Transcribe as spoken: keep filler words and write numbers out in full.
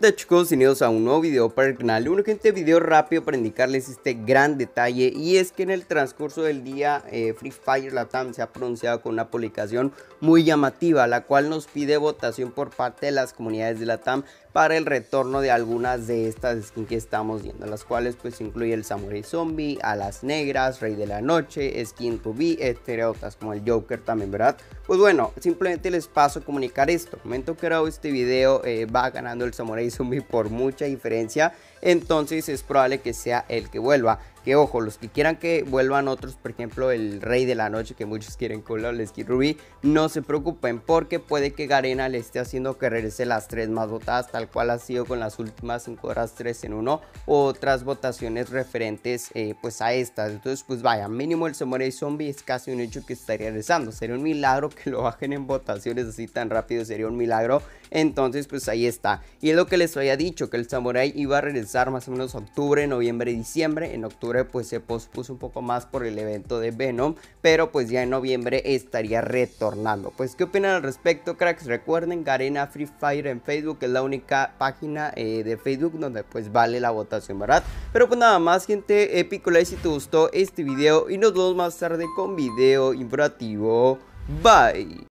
tal, chicos? Bienvenidos a un nuevo video para el canal. Un urgente video rápido para indicarles este gran detalle, y es que en el transcurso del día eh, Free Fire Latam se ha pronunciado con una publicación muy llamativa, la cual nos pide votación por parte de las comunidades de Latam para el retorno de algunas de estas skins que estamos viendo, las cuales pues incluye el Samurai Zombie, Alas Negras, Rey de la Noche, Skin Rubí, entre otras, como el Joker también, ¿verdad? Pues bueno, simplemente les paso a comunicar esto. El momento que grabo este video eh, va ganando el Samurai Zombie por mucha diferencia, entonces es probable que sea el que vuelva. Que ojo, los que quieran que vuelvan otros, por ejemplo el Rey de la Noche, que muchos quieren con el Skin Rubí, no se preocupen, porque puede que Garena le esté haciendo que regrese las tres más votadas, tal cual ha sido con las últimas cinco horas tres en uno, o otras votaciones referentes eh, pues a estas. Entonces pues vaya, mínimo el Samurai Zombie es casi un hecho que estaría regresando. Sería un milagro que lo bajen en votaciones así tan rápido, sería un milagro. Entonces pues ahí está, y es lo que les había dicho, que el Samurai iba a regresar más o menos octubre, noviembre y diciembre. En octubre pues se pospuso un poco más por el evento de Venom, pero pues ya en noviembre estaría retornando. Pues qué opinan al respecto, cracks. Recuerden, Garena Free Fire en Facebook es la única página eh, de Facebook donde pues vale la votación, ¿verdad? Pero pues nada más, gente, épico like si te gustó este video y nos vemos más tarde con video informativo. Bye.